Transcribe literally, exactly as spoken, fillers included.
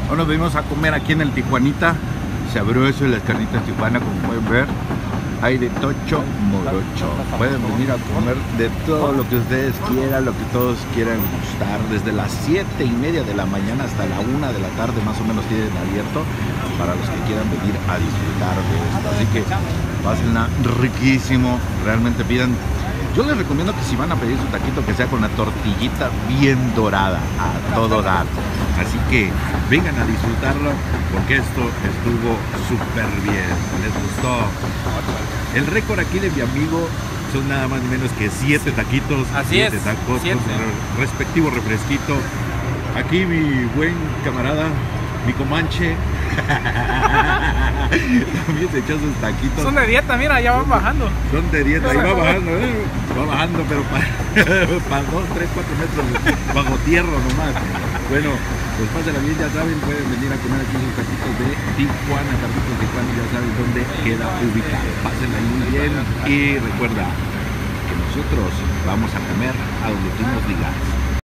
Hoy nos venimos a comer aquí en el Tijuanita. Se abrió eso de las carnitas Tijuana, como pueden ver. Hay de tocho morocho. Pueden venir a comer de todo lo que ustedes quieran, lo que todos quieran gustar. Desde las siete y media de la mañana hasta la una de la tarde más o menos tienen abierto para los que quieran venir a disfrutar de esto. Así que pásenla riquísimo. Realmente pidan. Yo les recomiendo que si van a pedir su taquito, que sea con la tortillita bien dorada, a todo dar. Así que vengan a disfrutarlo, porque esto estuvo súper bien. ¿Les gustó? El récord aquí de mi amigo son nada más ni menos que siete taquitos. Así siete es, tacos siete. con su respectivo refresquito. Aquí mi buen camarada, mi comanche, también se echó sus taquitos. Son de dieta, mira, ya van bajando. Son de dieta, y va bajando, ¿eh? Va bajando, pero para pa dos, tres, cuatro metros bajo tierra nomás. Bueno, pues pásenla bien, ya saben, pueden venir a comer aquí sus taquitos de Tijuana, taquitos de Tijuana, ya saben dónde queda ubicado. Pásenla muy bien y recuerda que nosotros vamos a comer a donde tú nos digas.